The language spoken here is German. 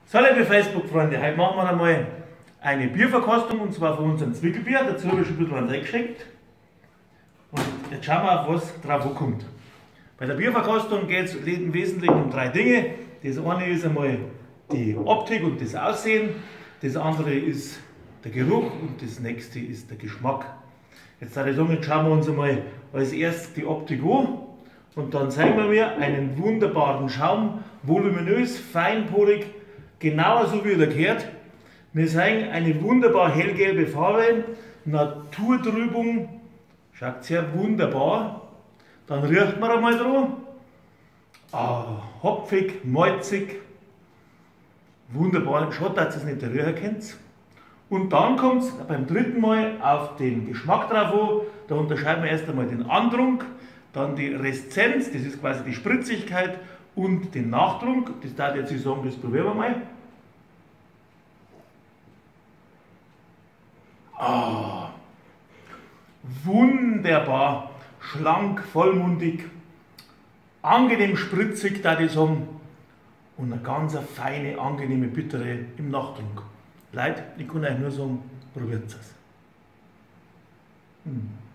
So, liebe Facebook-Freunde, heute machen wir einmal eine Bierverkostung, und zwar von unserem Zwickelbier. Dazu habe ich schon ein bisschen was eingeschenkt. Und jetzt schauen wir, auf was drauf ankommt. Bei der Bierverkostung geht es im Wesentlichen um drei Dinge. Das eine ist einmal die Optik und das Aussehen, das andere ist der Geruch und das nächste ist der Geschmack. Jetzt schauen wir uns einmal als erstes die Optik an und dann zeigen wir einen wunderbaren Schaum, voluminös, feinporig, genauso wie er gehört. Wir sehen eine wunderbar hellgelbe Farbe, Naturtrübung, schaut sehr wunderbar. Dann riecht man einmal dran. Hopfig, malzig, wunderbar. Schade, dass ihr es nicht riechen könnt. Und dann kommt es beim dritten Mal auf den Geschmack drauf an. Da unterscheiden wir erst einmal den Antrunk, dann die Reszenz, das ist quasi die Spritzigkeit, und den Nachtrunk. Das darf ich jetzt sagen, das probieren wir mal. Wunderbar, schlank, vollmundig, angenehm spritzig, darf ich sagen, und eine ganz feine, angenehme Bittere im Nachtrunk. Leute, ich kann euch nur sagen, probiert es.